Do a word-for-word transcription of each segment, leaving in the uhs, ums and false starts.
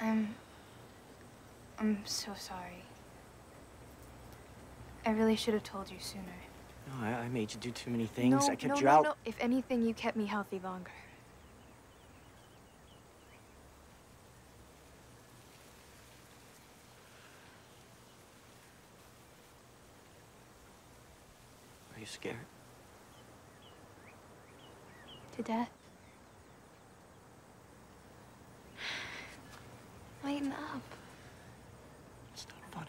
I'm... I'm so sorry. I really should have told you sooner. No, I, I made you do too many things. No, I kept no, you no, out. no. If anything, you kept me healthy longer. Are you scared? To death. Lighten up. It's not funny.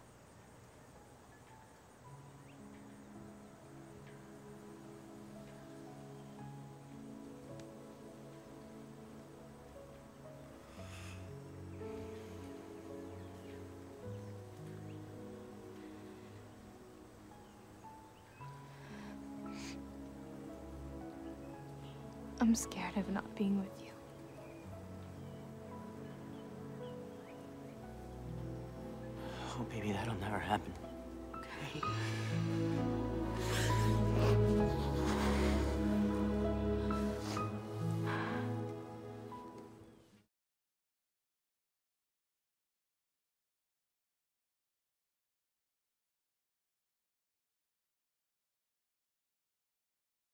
I'm scared of not being with you. Oh, baby, that'll never happen. Okay?